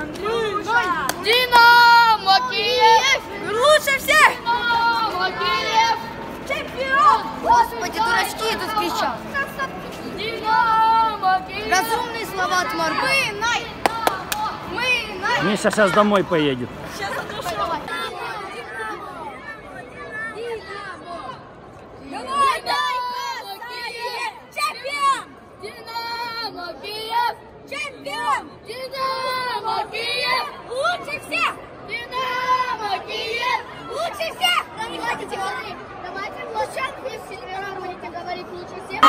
Динамо Киев! Лучше всех! Динамо Киев! Чемпион! Господи, дурачки тут кричат. Динамо Киев! Разумные слова от Марго. Миша сейчас домой поедет. Сейчас отошел. Динамо Киев! Чемпион! Динамо Киев! Лучше всех! Динамо Киев! Лучше всех! Да не хотите говорить. Давайте в площадку, если вы будете говорить лучше всех.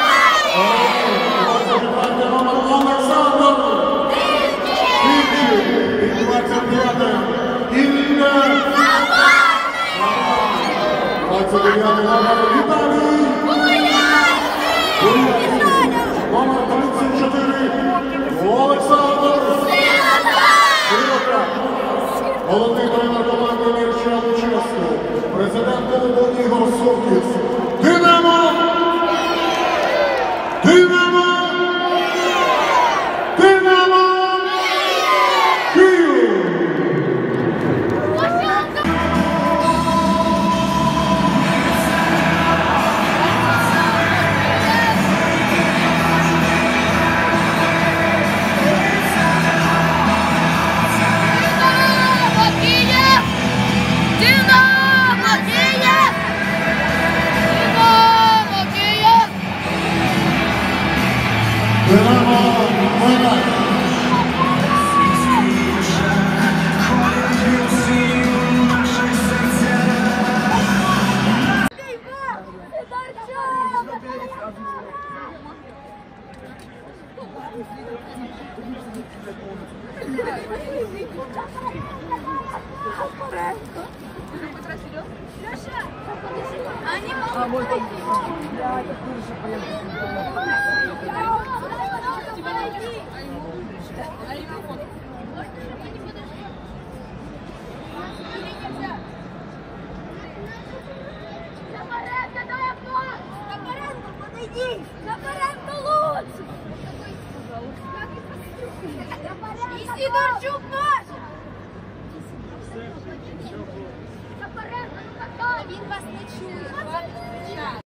І 29 Інна. 29 номер Віталій. Номер 34 Олександр. Головний тренер команди Мірча Луческу. Президент клубу Ігор Суркіс. Динамо! Динамо! Динамо! Київ! Динамо! Виграє! І Сидорчук наш! Він вас не чує.